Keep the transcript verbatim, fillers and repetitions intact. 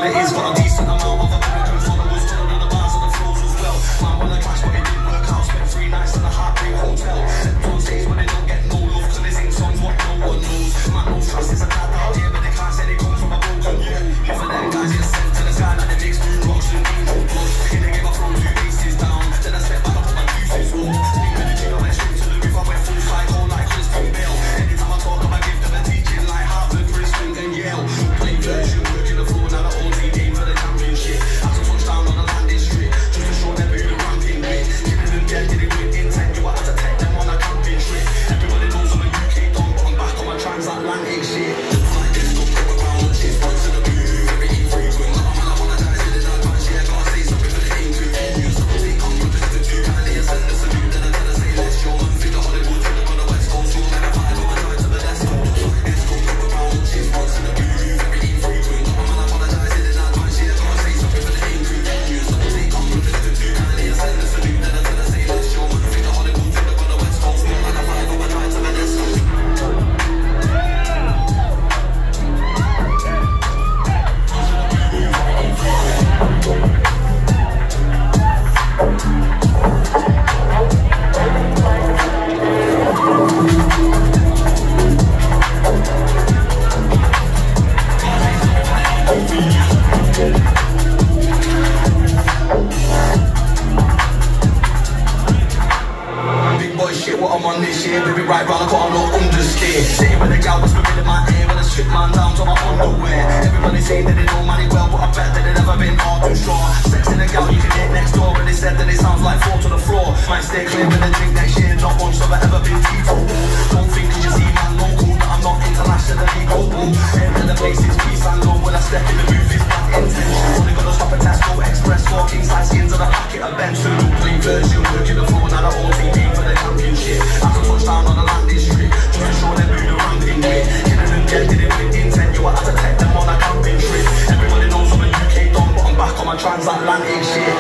it is. Got a decent amount of American followers, following the bars and the flows as well. Man wanna crash but it didn't work out. Spent three nights in a heartbreak hotel. Don't say when they don't get no love, cause they sing songs what no one knows. Man knows trust is a cat out here, but they can't say they come from a broken home. Half of them guys get sent to the sky like they mix blue rocks and angel blood. In the game I throw two bases down, then I step back up on my deuces roll. Think with the G, I went straight to the roof, I went full cycle like Christian Bale. Anytime I talk, I give them a teaching like Harvard, Princeton and Yale. Play version, working the floor, now the whole team aim for the championship. After touchdown on the landing strip, just to show them who the ranking with. Killing them dead, did it with intent, you had to take them on a camping trip. Everybody knows I'm a U K don, but I'm back on my transatlantic shit. Like this, don't go around, shit's once in the blue, very infrequent. Man, I apologize, didn't advance, yeah, gotta say something for the aim to you. So take on with the two, kindly and send a salute, then I gotta say let's show man, think the Hollywood, think on the West Coast, you'll never find over time to the left coast. Like this, don't go around, shit's once in the blue, very infrequent. Man, I apologize, didn't advance, yeah, gotta say something for the aim to you. So take on with the two, kindly and send a salute, then I gotta say let's show man, think the Hollywood, think on the West Coast, you'll never find over time to the left coast. Big boy shit, what I'm on this year, baby right round the corner, no understeer. Sitting with the gal, whispering in my ear, when I strip man down to my underwear. Everybody saying that they know money well, but I bet that they never been all too strong. Sex in the gal, you can hit next door, but they said that it sounds like fall to the floor. Might stay clear with the drink next year, not once have I ever been teetotal. Don't think cause you see man local, that I'm not internationally global. Enter the place, it's peace and love, when I step in the booth, it's bad intentions. Only gonna stop at Tesco Express, four king size skins and a packet of Benson. Play version, working the floor, now the whole team aim for the championship. After touchdown on the landing strip, just to show them who the ranking with. Killing them dead, did it with intent, you had to take them on a camping trip. Everybody knows I'm a U K don, but I'm back on my transatlantic shit.